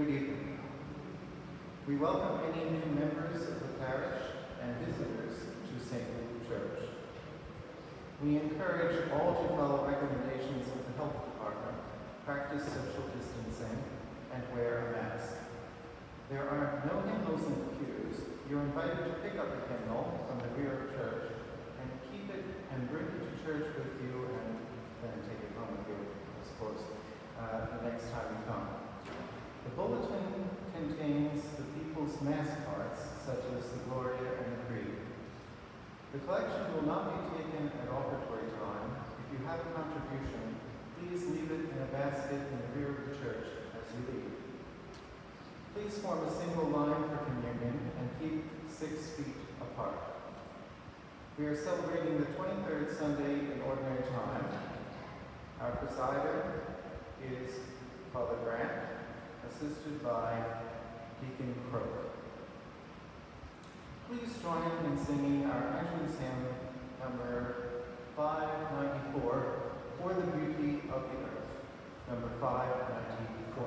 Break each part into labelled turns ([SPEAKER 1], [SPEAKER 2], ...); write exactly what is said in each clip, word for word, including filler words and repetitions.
[SPEAKER 1] Good evening. We welcome any new members of the parish and visitors to Saint Luke Church. We encourage all to follow recommendations of the health department, practice social distancing, and wear a mask. There are no hymnals in the pews. You're invited to pick up a hymnal from the rear of church and keep it and bring it to church with you and then take it home with you, I suppose, uh, the next time you come. The bulletin contains the people's mass cards, such as the Gloria and the Creed. The collection will not be taken at offertory time. If you have a contribution, please leave it in a basket in the rear of the church as you leave. Please form a single line for communion and keep six feet apart. We are celebrating the twenty-third Sunday in Ordinary Time. Our presider is Father Grant, assisted by Deacon Croak. Please join in singing our entrance hymn number five ninety-four, For the Beauty of the Earth, number five ninety-four.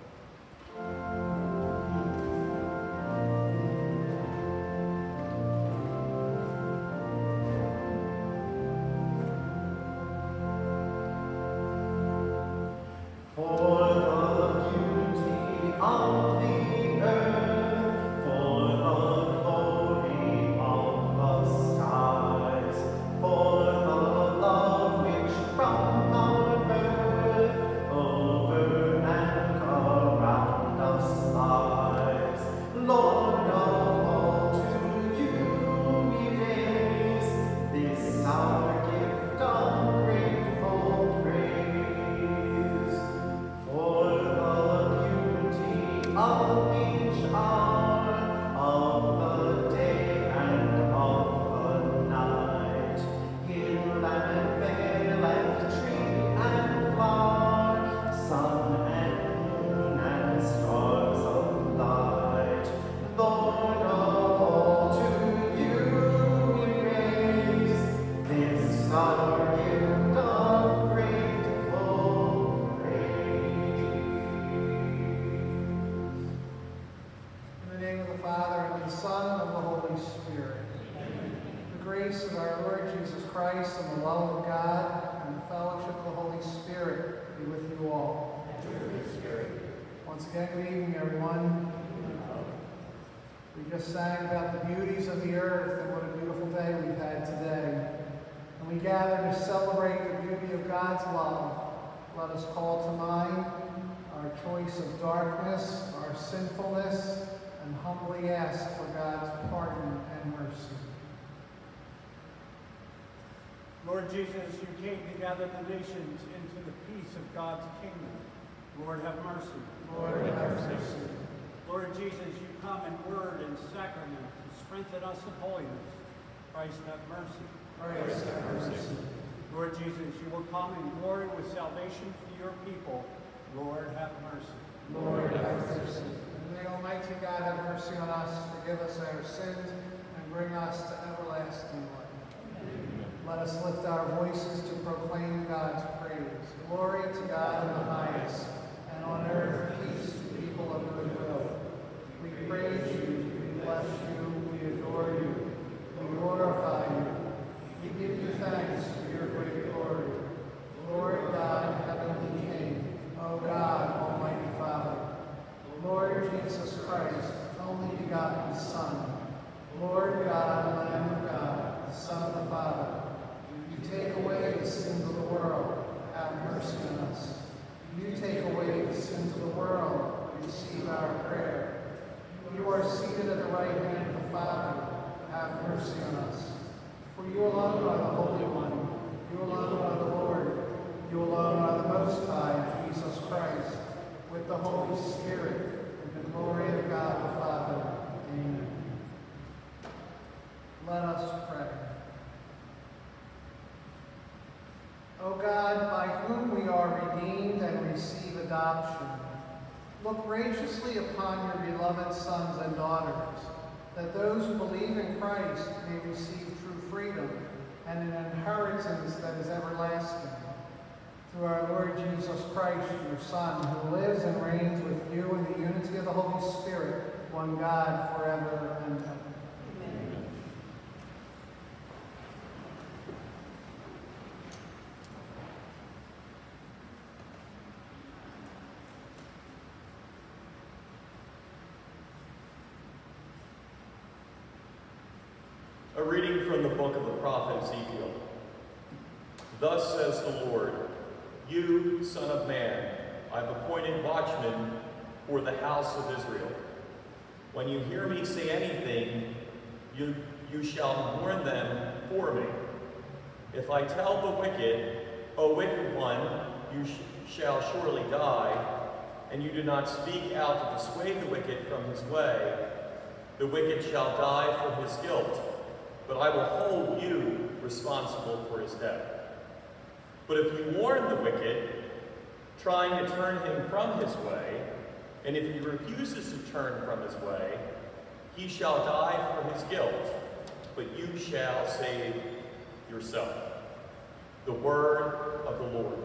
[SPEAKER 2] Sang about the beauties of the earth and what a beautiful day we've had today. And we gather to celebrate the beauty of God's love. Let us call to mind our choice of darkness, our sinfulness, and humbly ask for God's pardon and mercy.
[SPEAKER 3] Lord Jesus, you came to gather the nations into the peace of God's kingdom. Lord, have mercy.
[SPEAKER 2] Lord, have mercy.
[SPEAKER 3] Lord Jesus, you come in word and sacrament to strengthen us in holiness. Christ, have mercy.
[SPEAKER 2] Christ, have mercy.
[SPEAKER 3] Lord Jesus, you will come in glory with salvation for your people. Lord, have mercy.
[SPEAKER 2] Lord, have mercy. And may Almighty God have mercy on us, forgive us our sins, and bring us to everlasting life. Amen. Let us lift our voices to proclaim God's praise. Glory to God in the highest, and on earth peace to people of good will. We praise you, we bless you, we adore you, we glorify you. We give you thanks for your great glory. Lord God, heavenly King, O God, Almighty Father, Lord Jesus Christ, only begotten Son, Lord God, Lamb of God, the Son of the Father, you take away the sins of the world, have mercy on us. You take away the sins of the world, receive our prayer. You are seated at the right hand of the Father, have mercy on us. For you alone are the Holy One, you alone are the Lord, you alone are the Most High, Jesus Christ, with the Holy Spirit, in the glory of God the Father. Amen. Let us pray. O God, by whom we are redeemed and receive adoption, look graciously upon your beloved sons and daughters, that those who believe in Christ may receive true freedom and an inheritance that is everlasting. Through our Lord Jesus Christ, your Son, who lives and reigns with you in the unity of the Holy Spirit, one God, forever and ever.
[SPEAKER 4] Amen.
[SPEAKER 5] A reading from the book of the prophet Ezekiel. Thus says the Lord, you, son of man, I've appointed watchmen for the house of Israel. When you hear me say anything, you, you shall warn them for me. If I tell the wicked, O wicked one, you sh shall surely die, and you do not speak out to dissuade the wicked from his way, the wicked shall die for his guilt, but I will hold you responsible for his death. But if you warn the wicked, trying to turn him from his way, and if he refuses to turn from his way, he shall die for his guilt, but you shall save yourself. The word of the Lord.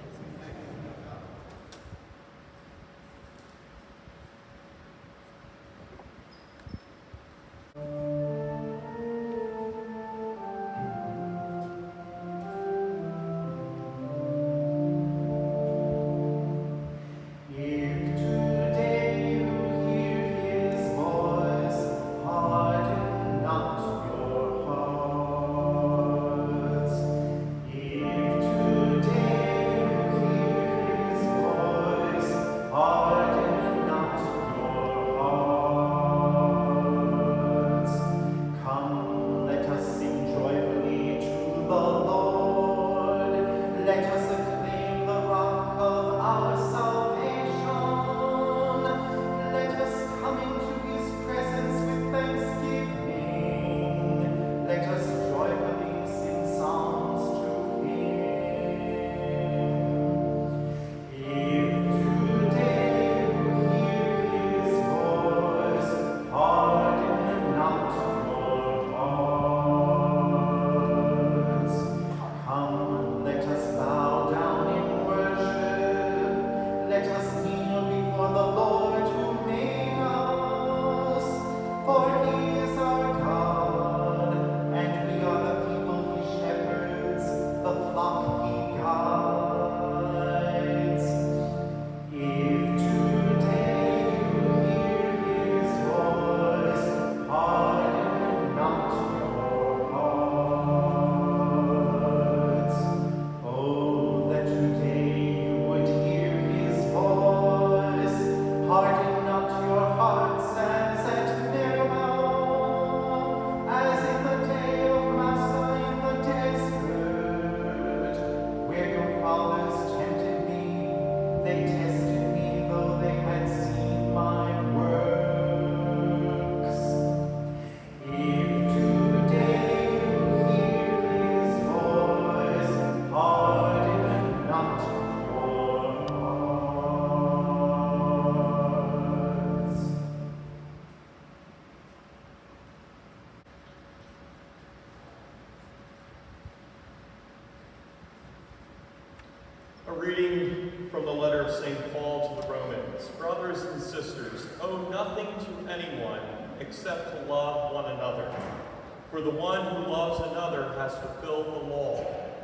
[SPEAKER 5] A reading from the letter of Saint Paul to the Romans. Brothers and sisters, owe nothing to anyone except to love one another. For the one who loves another has fulfilled the law.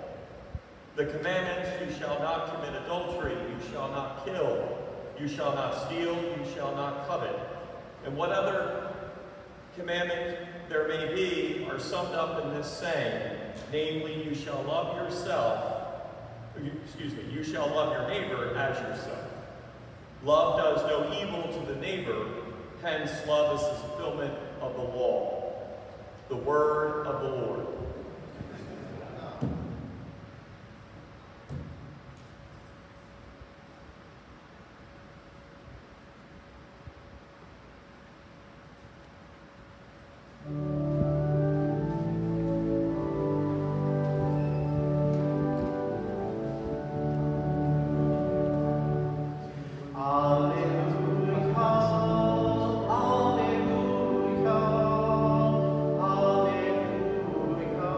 [SPEAKER 5] The commandments, you shall not commit adultery, you shall not kill, you shall not steal, you shall not covet. And what other commandment there may be are summed up in this saying, namely, you shall love yourself, excuse me, you shall love your neighbor as yourself. Love does no evil to the neighbor, hence love is the fulfillment of the law. The word of the Lord.
[SPEAKER 1] Alleluia, alleluia, alleluia.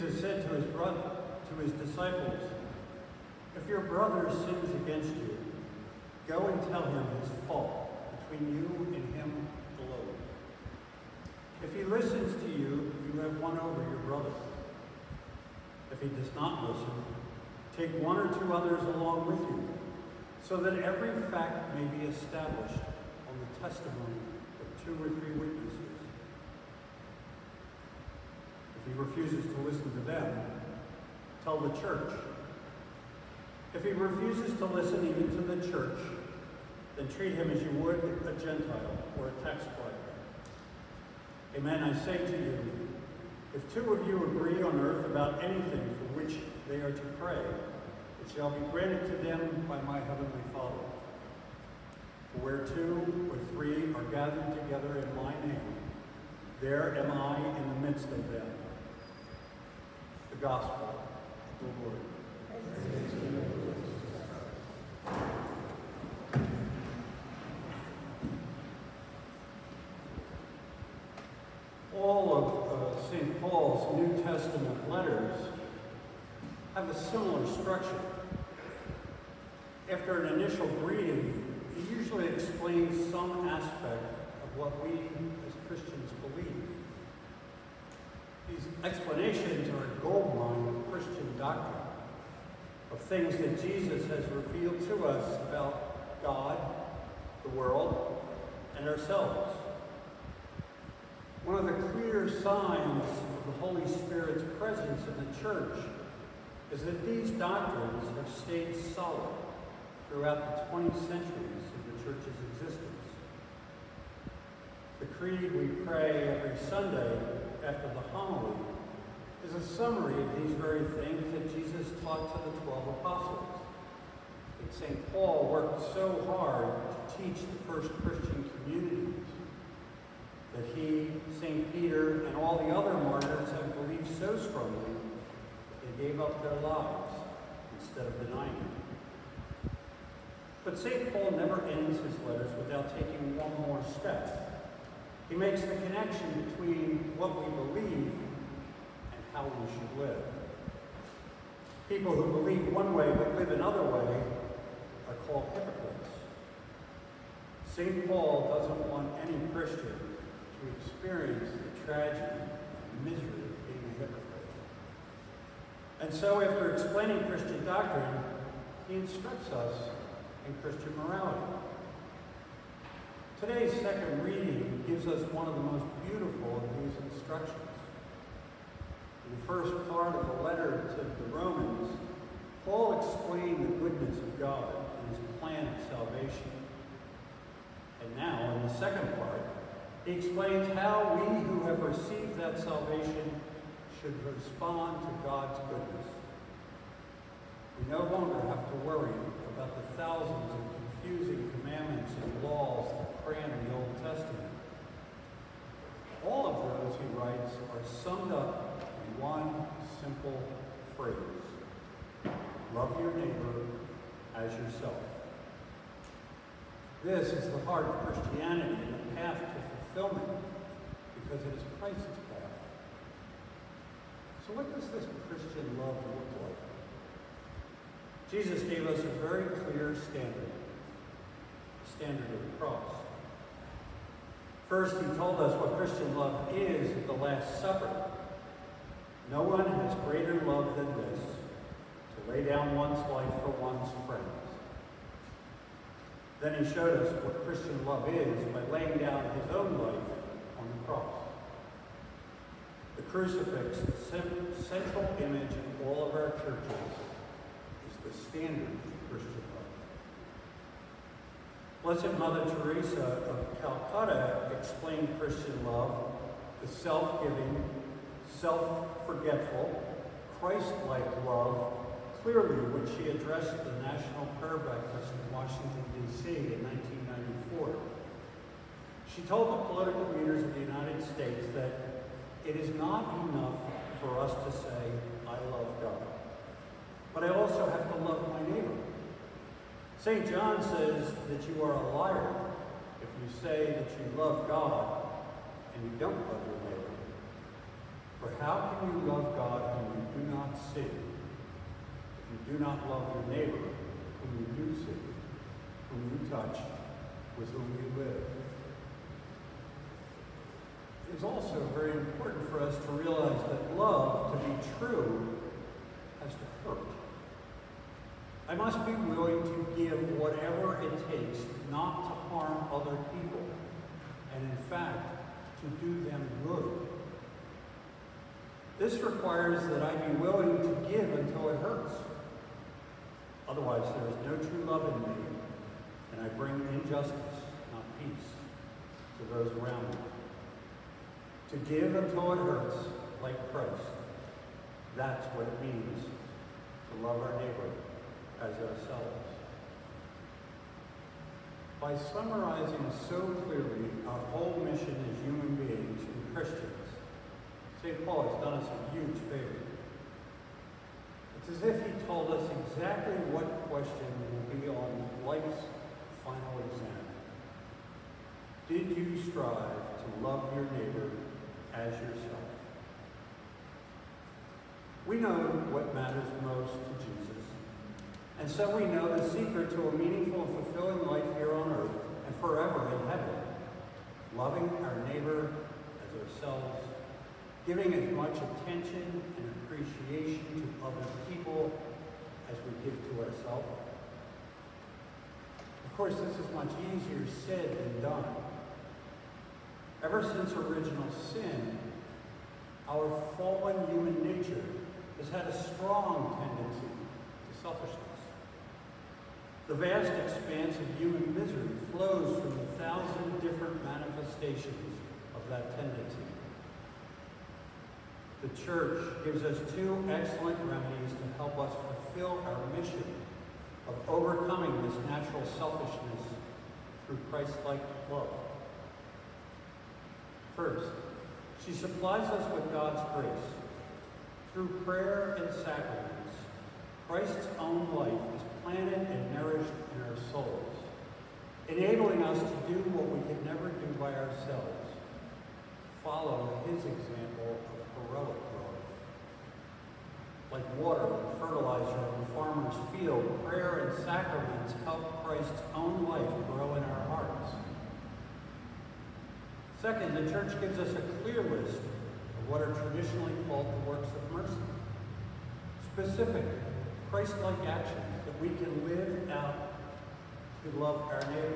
[SPEAKER 3] Jesus said to his brother, to his disciples, "If your brother sins against you, go and tell him his fault between you and him alone. If he listens to you, you have won over your brother. If he does not listen, take one or two others along with you, so that every fact may be established on the testimony of two or three witnesses. If he refuses to listen to them, tell the church. If he refuses to listen even to the church, then treat him as you would a Gentile or a tax collector. Amen, I say to you, if two of you agree on earth about anything for which they are to pray, it shall be granted to them by my heavenly Father. For where two or three are gathered together in my name, there am I in the midst of them." The Gospel of the Lord. All of uh, Saint Paul's New Testament letters have a similar structure. After an initial greeting, he usually explains some aspect of what we as Christians believe. These explanations are a goldmine of Christian doctrine, of things that Jesus has revealed to us about God, the world, and ourselves. One of the clear signs of the Holy Spirit's presence in the church is that these doctrines have stayed solid throughout the twenty centuries of the church's existence. The creed we pray every Sunday after the homily is a summary of these very things that Jesus taught to the twelve apostles. That Saint Paul worked so hard to teach the first Christian communities, that he, Saint Peter, and all the other martyrs have believed so strongly that they gave up their lives instead of denying it. But Saint Paul never ends his letters without taking one more step. He makes the connection between what we believe and how we should live. People who believe one way but live another way are called hypocrites. Saint Paul doesn't want any Christian to experience the tragedy and misery of being a hypocrite. And so, after explaining Christian doctrine, he instructs us in Christian morality. Today's second reading gives us one of the most beautiful of these instructions. In the first part of the letter to the Romans, Paul explained the goodness of God and his plan of salvation. And now, in the second part, he explains how we who have received that salvation should respond to God's goodness. We no longer have to worry about the thousands of confusing commandments and laws that cram the Old Testament. All of those, he writes, are summed up in one simple phrase: love your neighbor as yourself. This is the heart of Christianity and the path to fulfillment, because it is Christ's path. So what does this Christian love look like? Jesus gave us a very clear standard, the standard of the cross. First, he told us what Christian love is at the Last Supper. No one has greater love than this, to lay down one's life for one's friends. Then he showed us what Christian love is by laying down his own life on the cross. The crucifix, the central image in all of our churches, is the standard of Christian love. Blessed Mother Teresa of Calcutta explained Christian love as self-giving, self-forgetful, Christ-like love, clearly when she addressed the National Prayer Breakfast in Washington, D C in nineteen ninety-four. She told the political leaders of the United States that it is not enough for us to say, I love God, but I also have to love my neighbor. Saint John says that you are a liar if you say that you love God and you don't love your neighbor. For how can you love God whom you do not see, if you do not love your neighbor whom you do see, whom you touch, with whom you live? It is also very important for us to realize that love, to be true, has to hurt. I must be willing to give whatever it takes not to harm other people, and in fact, to do them good. This requires that I be willing to give until it hurts. Otherwise, there is no true love in me, and I bring injustice, not peace, to those around me. To give until it hurts, like Christ, that's what it means to love our neighbor as ourselves. By summarizing so clearly our whole mission as human beings and Christians, Saint Paul has done us a huge favor. It's as if he told us exactly what question will be on life's final exam. Did you strive to love your neighbor as yourself? We know what matters most to Jesus, and so we know the secret to a meaningful and fulfilling life here on earth and forever in heaven. Loving our neighbor as ourselves, giving as much attention and appreciation to other people as we give to ourselves. Of course, this is much easier said than done. Ever since original sin, our fallen human nature has had a strong tendency to selfishness. The vast expanse of human misery flows from a thousand different manifestations of that tendency. The Church gives us two excellent remedies to help us fulfill our mission of overcoming this natural selfishness through Christ-like love. First, she supplies us with God's grace. Through prayer and sacraments, Christ's own life is planted and nourished in our souls, enabling us to do what we could never do by ourselves, follow his example of heroic growth. Like water and fertilizer in a farmer's field, prayer and sacraments help Christ's own life grow in our hearts. Second, the Church gives us a clear list of what are traditionally called the works of mercy. Specific, Christ-like actions that we can live out to love our neighbor.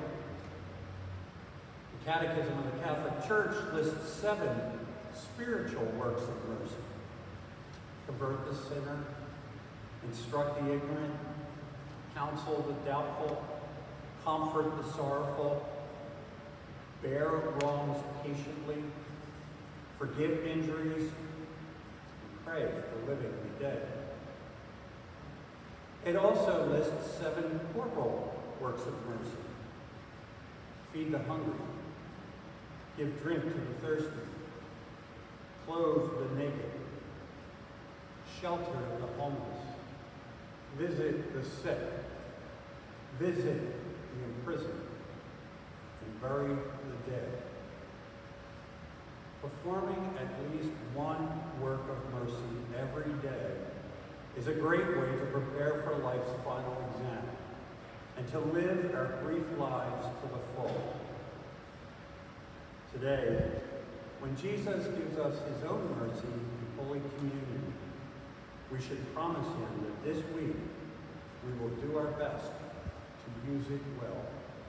[SPEAKER 3] The Catechism of the Catholic Church lists seven spiritual works of mercy. Convert the sinner, instruct the ignorant, counsel the doubtful, comfort the sorrowful, bear wrongs patiently, forgive injuries, and pray for the living and the dead. It also lists seven corporal works of mercy. Feed the hungry, give drink to the thirsty, clothe the naked, shelter the homeless, visit the sick, visit the imprisoned, and bury the dead. Performing at least one work of mercy every day is a great way to prepare for life's final exam and to live our brief lives to the full. Today, when Jesus gives us his own mercy in Holy Communion, we should promise him that this week we will do our best to use it well.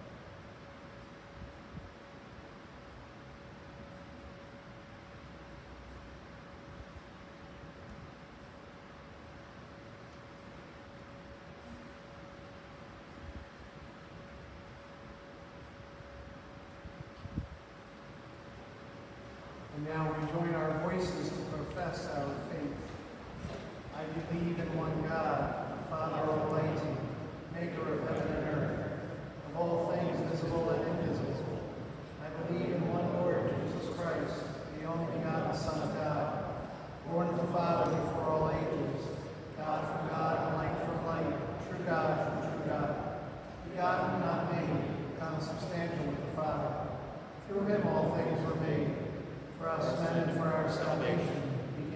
[SPEAKER 2] And now we join our voices to profess our faith. I believe in one God, Father Almighty, maker of heaven and earth, of all things visible and invisible. I believe in one Lord, Jesus Christ, the only begotten Son of God, born of the Father before all ages, God from God, and light from light, true God from true God, begotten, not made, consubstantial with the Father. Through him all things were made. For us men and for our salvation, he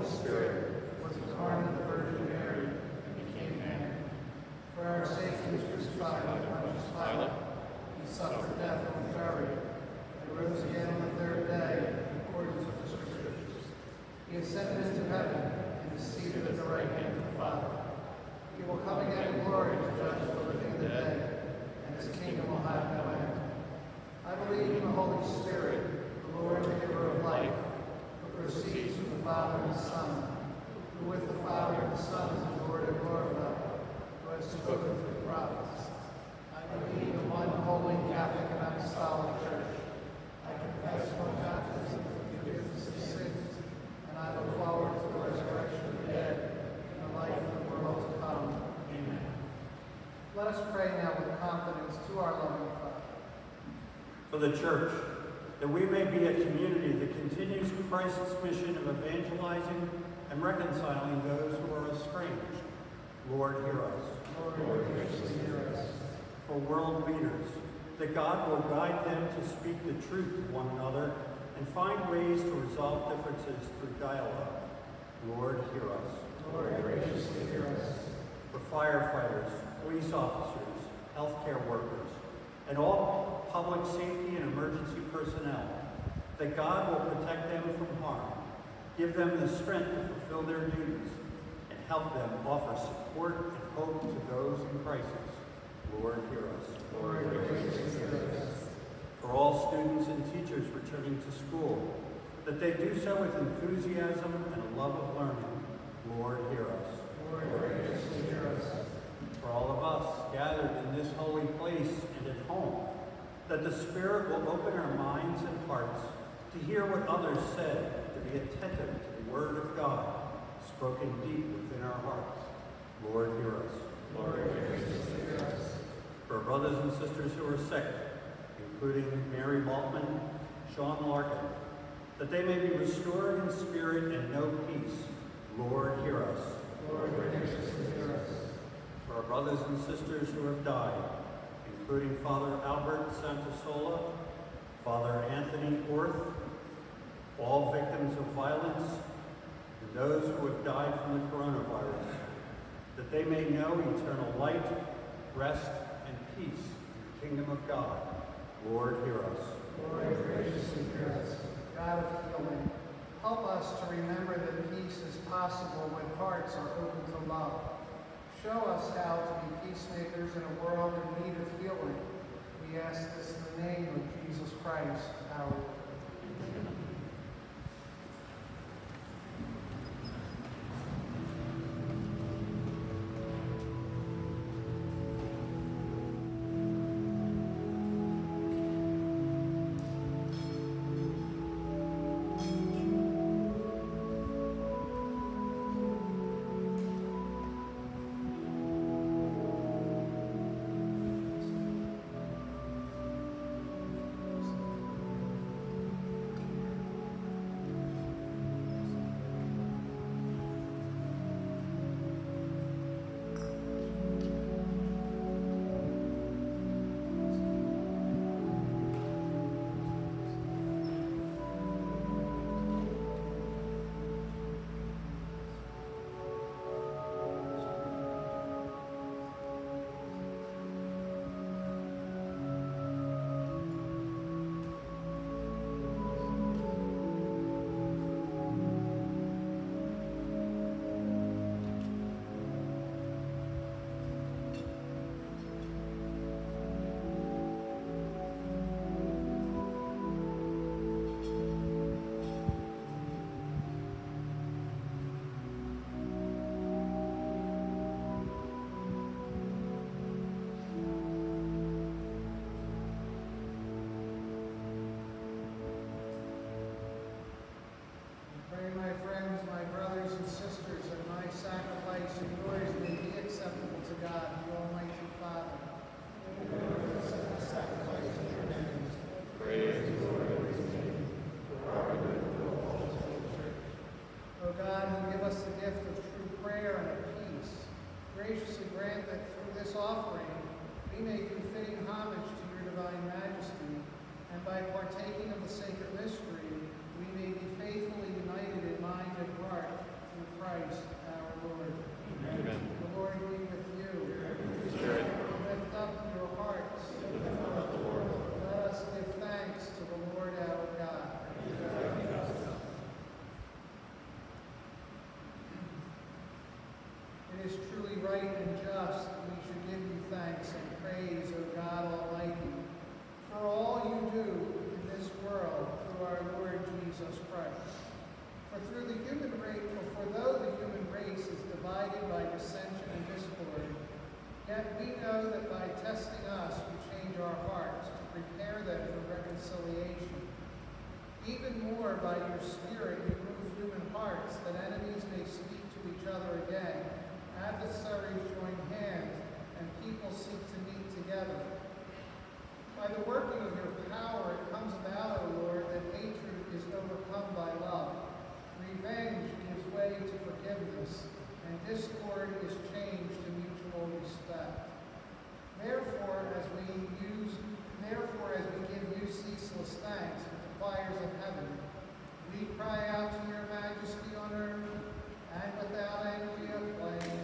[SPEAKER 2] Spirit, was incarnate of the Virgin Mary, and became man. For our sake he was crucified by Pontius Pilate. He suffered death and was buried, and rose again on the third day, in accordance with the Scriptures. He ascended into heaven, and is seated at the right hand of the Father. He will come again in glory to judge the living and the dead, and his kingdom will have no end. I believe in the Holy Spirit, the Lord, the giver of life, who proceeds from the Father and the Son, who with the Father and the Son is adored and glorified, who has spoken through the prophets. I believe in one holy Catholic and Apostolic Church. I confess one baptism for the forgiveness of sins, and I look forward to the resurrection of the dead and the life of the world to come. Amen. Let us pray now with confidence to our loving Father.
[SPEAKER 3] For the Church, that we may be a community that continues Christ's mission of evangelizing and reconciling those who are estranged. Lord, hear us.
[SPEAKER 2] Lord, graciously hear us.
[SPEAKER 3] For world leaders, that God will guide them to speak the truth to one another and find ways to resolve differences through dialogue. Lord, hear us.
[SPEAKER 2] Lord, graciously hear us.
[SPEAKER 3] For firefighters, police officers, healthcare workers, and all public safety and emergency personnel, that God will protect them from harm, give them the strength to fulfill their duties, and help them offer support and hope to those in crisis. Lord, hear us.
[SPEAKER 2] Lord, graciously hear us.
[SPEAKER 3] For all students and teachers returning to school, that they do so with enthusiasm and a love of learning. Lord, hear us.
[SPEAKER 2] Lord, graciously hear us.
[SPEAKER 3] For all of us gathered in this holy place and at home, that the Spirit will open our minds and hearts to hear what others said, to be attentive to the Word of God, spoken deep within our hearts. Lord, hear us.
[SPEAKER 2] Lord, graciously hear us.
[SPEAKER 3] For our brothers and sisters who are sick, including Mary Maltman, Sean Larkin, that they may be restored in spirit and know peace. Lord, hear us.
[SPEAKER 2] Lord, graciously hear us.
[SPEAKER 3] For our brothers and sisters who have died, including Father Albert Santasola, Father Anthony Orth, all victims of violence, and those who have died from the coronavirus, that they may know eternal light, rest, and peace in the kingdom of God. Lord, hear us.
[SPEAKER 2] Lord, graciously hear us. God of healing, help us to remember that peace is possible when hearts are open to love. Show us how to be peacemakers in a world in need of healing. We ask this in the name of Jesus Christ, our Lord. My friends, my brothers and sisters, and my sacrifice and yours may be acceptable to God, the Almighty Father. Sacrifice of your name.
[SPEAKER 5] Praise the Lord.
[SPEAKER 2] O God, who give us the gift of true prayer and of peace, graciously grant that through this offering we may do fitting homage to your divine majesty, and by partaking of the sacred mystery, we may be faithfully united in mind and heart It is truly right and just that we should give you thanks and praise, O God Almighty, for all you do in this world through our Lord Jesus Christ. For through the human race, for though the human race is divided by dissension and discord, yet we know that by testing us you change our hearts to prepare them for reconciliation. Even more by your Spirit you move human hearts that enemies may speak to each other again, adversaries join hands, and people seek to meet together. By the working of your power it comes about, O Lord, that hatred is overcome by love. Revenge gives way to forgiveness, and discord is changed to mutual respect. Therefore, as we use, therefore, as we give you ceaseless thanks with the choirs of heaven, we cry out to your majesty on earth, and without end we acclaim.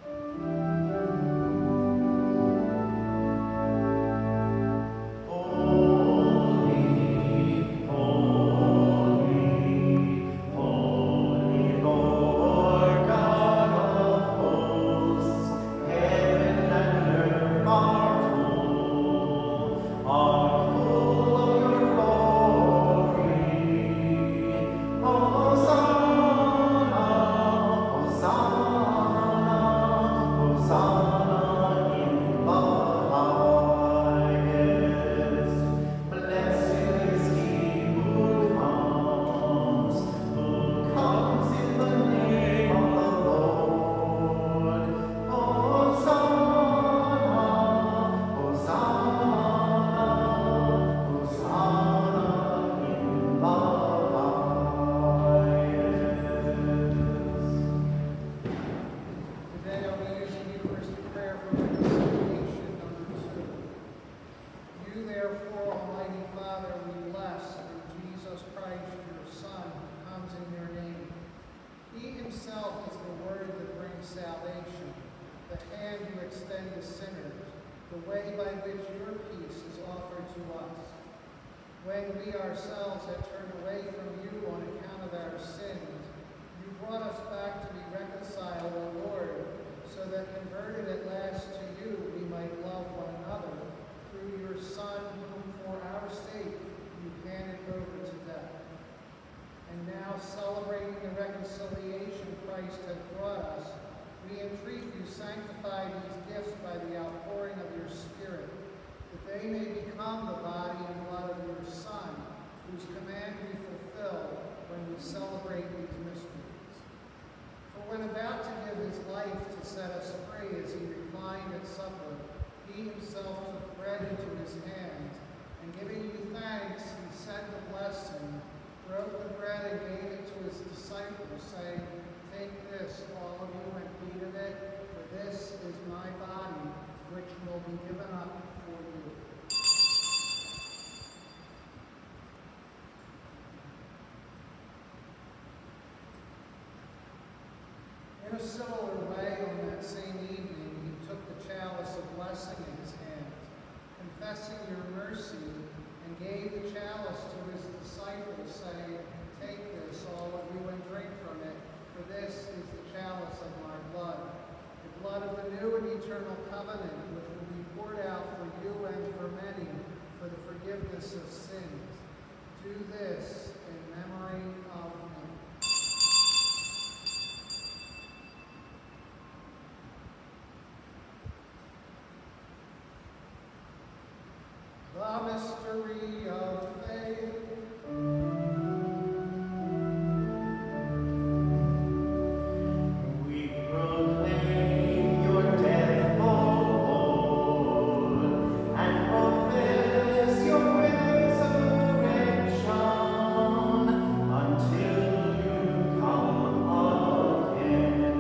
[SPEAKER 2] When we ourselves had turned away from you on account of our sins, you brought us back to be reconciled, O Lord, so that converted at last to you we might love one another through your Son, whom for our sake you handed over to death. And now, celebrating the reconciliation Christ has brought us, we entreat you sanctify these gifts by the outpouring of your Spirit, that they may become the body and blood of your Son, whose command we fulfill when we celebrate these mysteries. For when about to give his life to set us free as he reclined at supper, he himself took bread into his hands, and giving you thanks, he said the blessing, broke the bread and gave it to his disciples, saying, "Take this, all of you, and eat of it, for this is my body, which will be given up for you." In a similar way, on that same evening, he took the chalice of blessing in his hands, confessing your mercy, and gave the chalice to his disciples, saying, "Take this, all of you, and drink from it, for this is the chalice of my blood, the blood of the new and eternal covenant, which will be poured out for you and for many for the forgiveness of sins. Do this in memory of me." The mystery of faith.
[SPEAKER 1] We proclaim your death, O Lord, and profess your resurrection until you come again.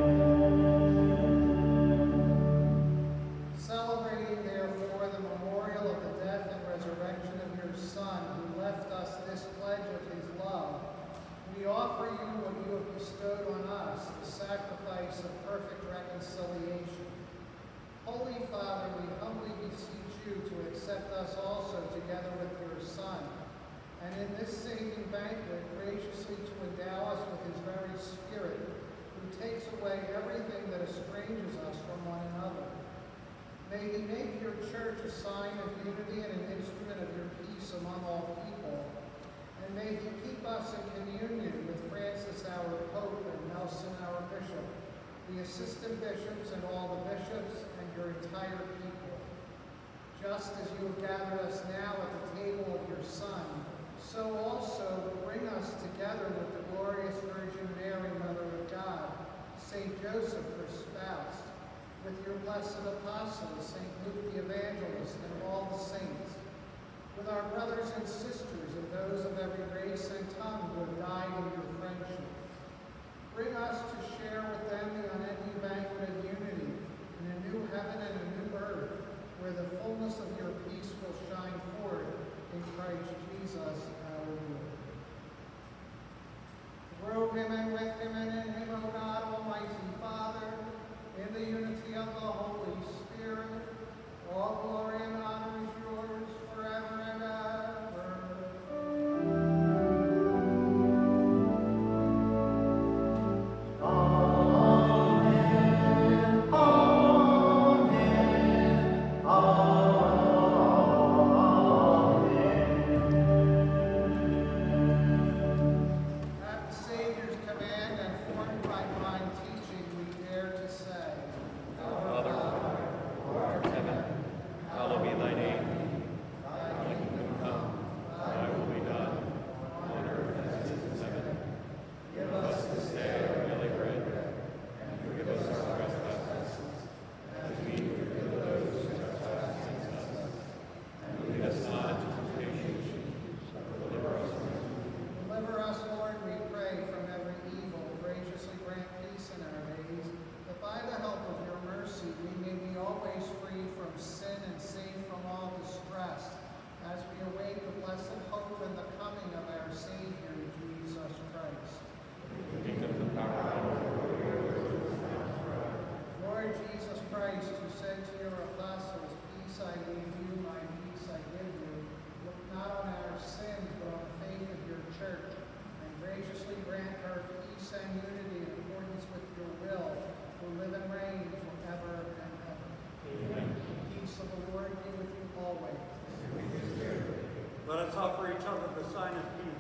[SPEAKER 2] Celebrating, therefore, the memorial of the death and resurrection of your Son, who left us this pledge of his love, we offer you what you have bestowed on us, the sacrifice of perfect reconciliation. Holy Father, we humbly beseech you to accept us also together with your Son, and in this saving banquet graciously to endow us with his very Spirit, who takes away everything that estranges May he make your church a sign of unity and an instrument of your peace among all people. And may he keep us in communion with Francis, our Pope, and Nelson, our Bishop, the assistant bishops and all the bishops, and your entire people. Just as you have gathered us now at the table of your Son, so also bring us together with the glorious Virgin Mary, Mother of God, Saint Joseph, her spouse, with your blessed apostles, Saint Luke the Evangelist, and all the saints, with our brothers and sisters and those of every race and tongue who have died in your friendship. Bring us to share with them the unending banquet of unity in a new heaven and a new earth, where the fullness of your peace will shine forth in Christ Jesus our Lord. Through him and with him and in him, O God, Almighty Father, in the unity of the Holy Spirit, all glory and honor is yours forever and ever. Amen. Amen. Amen. At the Savior's command and formed by divine teaching, we dare to say,
[SPEAKER 5] Our Father, who art in heaven, hallowed be thy name. Thy kingdom come, thy will be done, on earth as it is in heaven. Give us this day our daily bread, and forgive us our trespasses, as we forgive those who trespass against us. And lead us not into temptation, but deliver us from evil.
[SPEAKER 2] Deliver us, Lord, we pray, from every evil. Graciously grant peace in our days, that by the help of your mercy we may be always free from sin and safe from all distress, as we await the blessed hope and the coming of our Savior, Jesus Christ.
[SPEAKER 5] The kingdom, the power, and the glory,
[SPEAKER 2] Lord Jesus Christ, who said to your apostles, "Peace I leave you, my peace I give you," look not on our sins, but on the faith of your church, and graciously grant her peace and unity in accordance with your will, who live and reign forever and ever.
[SPEAKER 5] Amen.
[SPEAKER 2] The peace of the Lord be with you always.
[SPEAKER 3] Let us offer each other the sign of peace.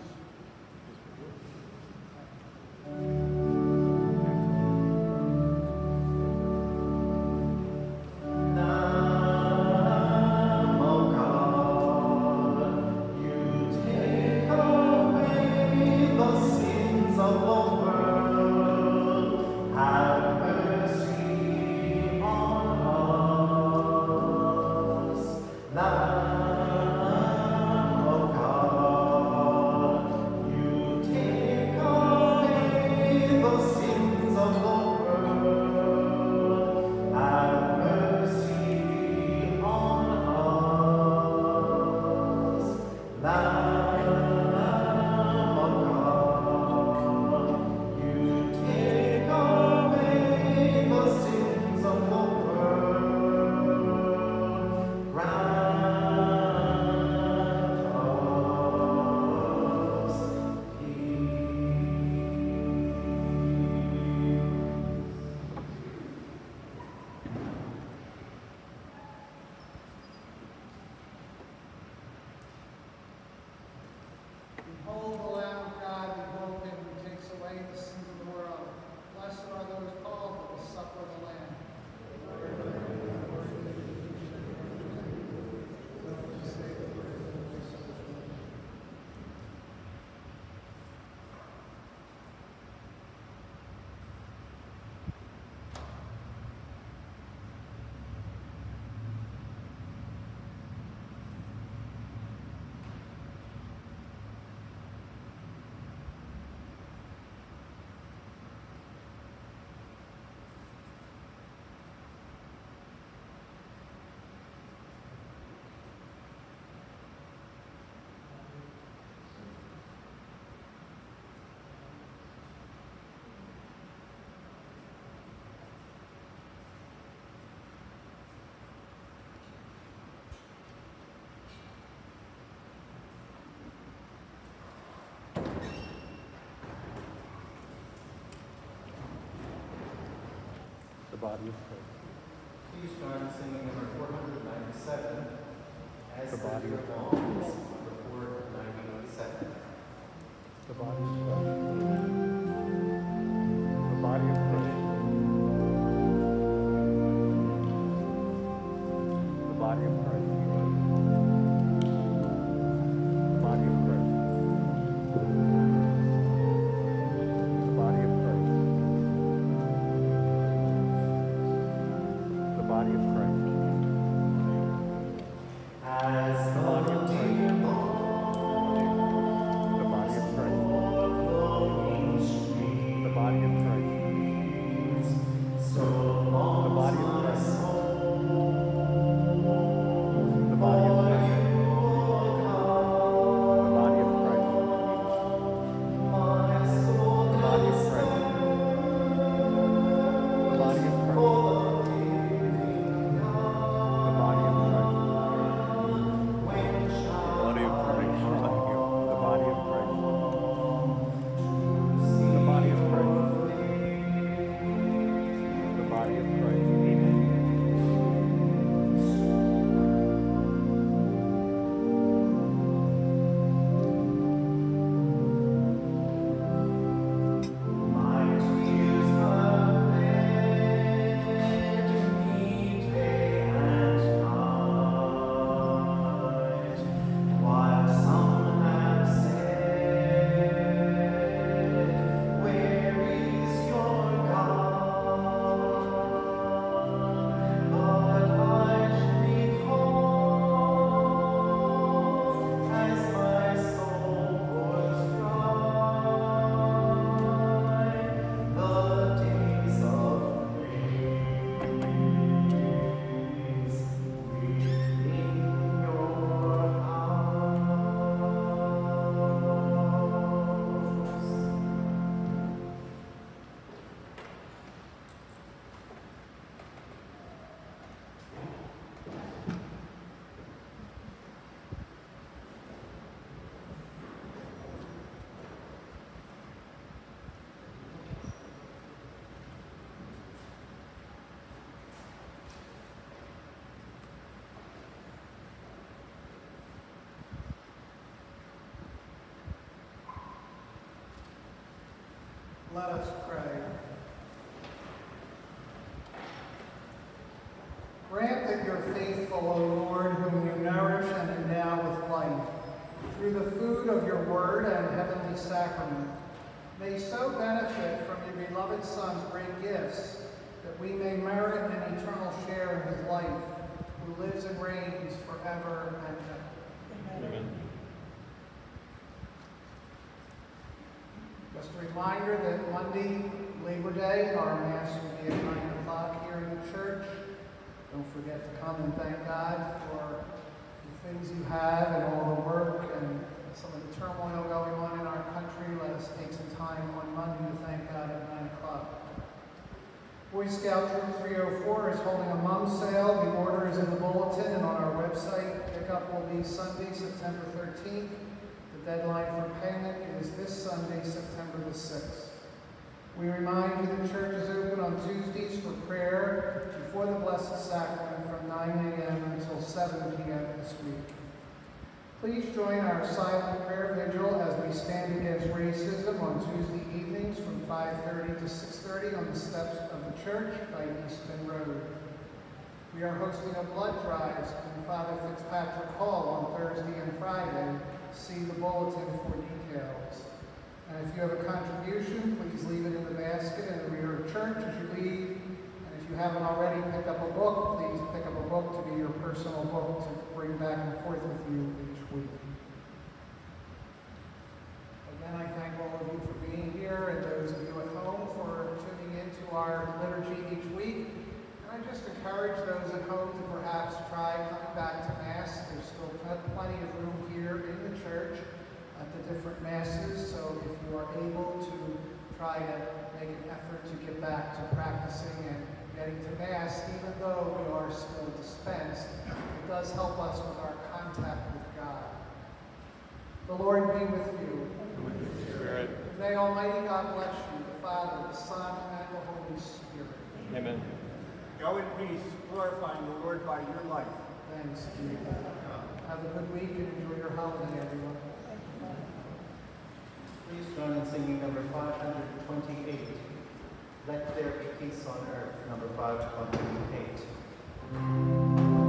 [SPEAKER 2] Behold the Lamb of God, behold him who takes away the sins of the world. Blessed are those called to the supper of the Lamb.
[SPEAKER 3] The body of Christ.
[SPEAKER 1] Please join in singing number four hundred ninety-seven, As
[SPEAKER 3] The
[SPEAKER 1] the
[SPEAKER 3] Body
[SPEAKER 1] Year
[SPEAKER 3] of
[SPEAKER 1] Longs, number four ninety-seven.
[SPEAKER 3] The body of Christ. The body of Christ. The body of Christ. The body of Christ. The body of Christ. The body of Christ.
[SPEAKER 1] As
[SPEAKER 3] The body of Christ.
[SPEAKER 1] the
[SPEAKER 3] The body of Christ.
[SPEAKER 1] flowing stream,
[SPEAKER 3] The body of Christ.
[SPEAKER 1] so
[SPEAKER 3] The
[SPEAKER 1] longs
[SPEAKER 3] body of
[SPEAKER 1] my
[SPEAKER 3] Christ.
[SPEAKER 1] soul
[SPEAKER 3] The body of
[SPEAKER 1] for
[SPEAKER 3] Christ.
[SPEAKER 1] you, O God.
[SPEAKER 3] The body of Christ.
[SPEAKER 1] My soul
[SPEAKER 3] The body of
[SPEAKER 1] does
[SPEAKER 3] Christ. The body of Christ.
[SPEAKER 1] for the living God.
[SPEAKER 3] The body of Christ.
[SPEAKER 1] When
[SPEAKER 3] The
[SPEAKER 1] shall
[SPEAKER 3] body of Christ. Thank you. The body of Christ.
[SPEAKER 1] I see
[SPEAKER 3] The body of
[SPEAKER 1] your
[SPEAKER 3] Christ.
[SPEAKER 1] face?
[SPEAKER 3] The body of Christ. Amen.
[SPEAKER 1] My tears have led me day and night, while some have said, "Where is your God?" But I recall as my soul was dry, the days of grace within your house.
[SPEAKER 2] Let us pray. Grant that your faithful, O Lord, whom you nourish and endow with life, through the food of your word and heavenly sacrament, may so benefit from your beloved Son's great gifts that we may merit an eternal share in his life, who lives and reigns forever and ever.
[SPEAKER 5] Amen.
[SPEAKER 2] Just a reminder that Monday, Labor Day, our Mass will be at nine o'clock here in the church. Don't forget to come and thank God for the things you have and all the work and some of the turmoil going on in our country. Let us take some time on Monday to thank God at nine o'clock. Boy Scout Troop three oh four is holding a mum sale. The order is in the bulletin and on our website. Pickup will be Sunday, September thirteenth. The deadline for payment is this Sunday, September the sixth. We remind you the church is open on Tuesdays for prayer before the Blessed Sacrament from nine a m until seven p m this week. Please join our silent prayer vigil as we stand against racism on Tuesday evenings from five thirty to six thirty on the steps of the church by Eastman Road. We are hosting a blood drive in Father Fitzpatrick Hall on Thursday and Friday. See the bulletin for details. And if you have a contribution, please leave it in the basket in the rear of church as you leave. And if you haven't already picked up a book, please pick up a book to be your personal book to bring back and forth with you each week. Again, I thank all of you for being here and those of you at home for tuning into our liturgy each week. And I just encourage those at home to perhaps try coming back to Mass. There's still plenty of room here in the church at the different Masses, so if you are able to try to make an effort to get back to practicing and getting to Mass, even though we are still dispensed, it does help us with our contact with God. The Lord be with you.
[SPEAKER 5] With your spirit.
[SPEAKER 2] May Almighty God bless you, the Father, the Son, and the Holy Spirit.
[SPEAKER 5] Amen.
[SPEAKER 3] Go in peace, glorifying the Lord by your life.
[SPEAKER 2] Thanks be to God. Have a good week and enjoy your holiday, everyone.
[SPEAKER 1] Please join in singing number five hundred twenty-eight. Let there be peace on earth, number five hundred twenty-eight.